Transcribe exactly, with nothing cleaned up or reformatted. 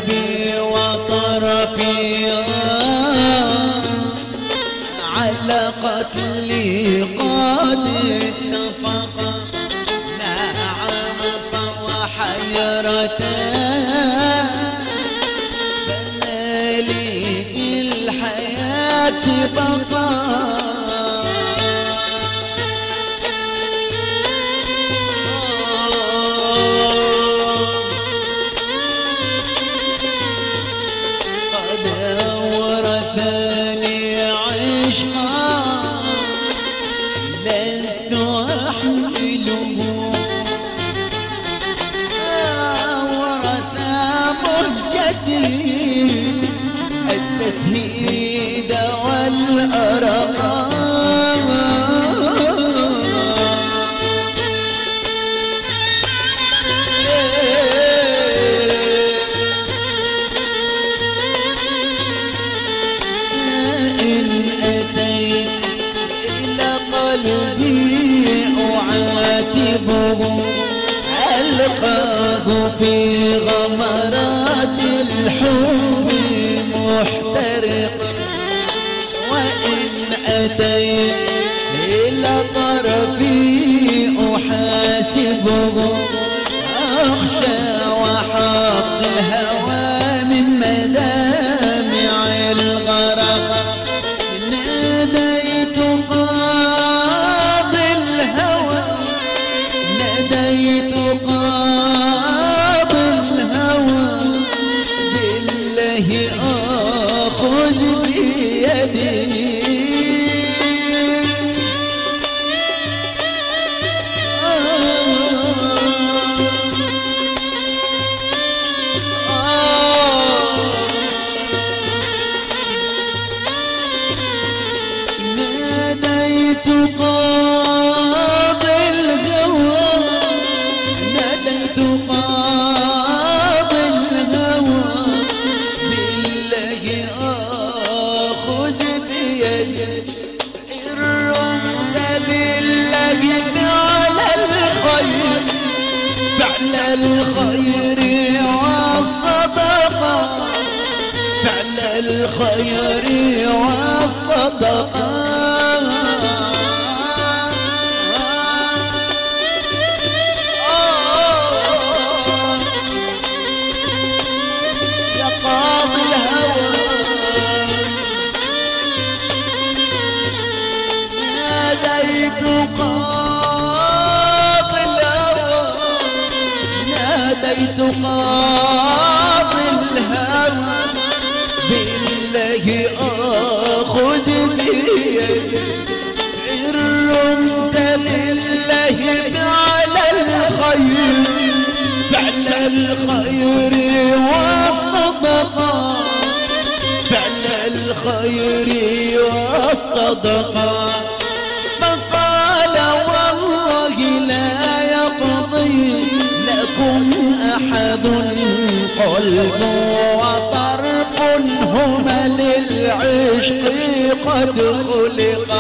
قلبي وطرفي على قتلي قد اتفقا. نعم فوحيرتان فما لي في الحياة بقاء. لست أحمله ورث مهجتي التسهيد والأرقام. إن أتيت قلبي أعاتبه ألقاه في غمرات الحب محترقا. وإن أتيت إلى طرفي أحاسبه أخشى وحق الهوى من مدامع الغرق. ناديت قاضي الهوى ناديت قاضي الهوى بالله آخذ بيدي. ناديت قاضي الهوى ناديت قاضي الهوى بالله آخذ بيدي. الرمت لله فعل الخير فعل الخير والصدقة فعل الخير والصدقة. يا قاضي الهوى ناديت قاضي الهوى ناديت قاضي الهوى بالله آخذ بيدي. الرمت لله فعل الخير فعل الخير والصدقة فعل الخير والصدقة. فقال والله لا يقضي لكم أحد قلب وطرف هما للعشق قد خلق.